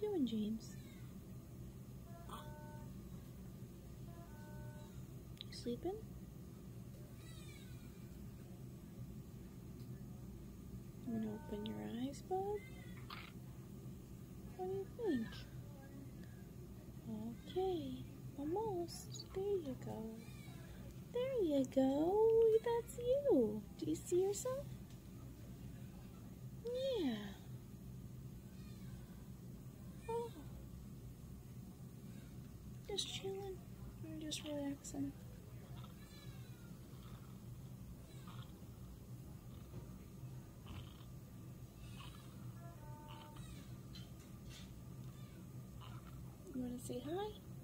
doing, James? You sleeping? You gonna open your eyes, bud? What do you think? Okay, almost. There you go. There you go. That's you. Do you see yourself? Yeah. Oh. Just chilling. Or just relaxing. You wanna say hi?